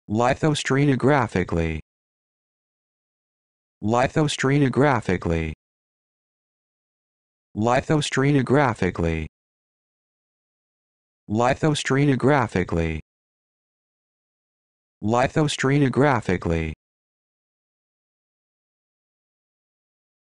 Lithostratigraphically. Lithostratigraphically. Lithostratigraphically. Lithostratigraphically. Lithostratigraphically.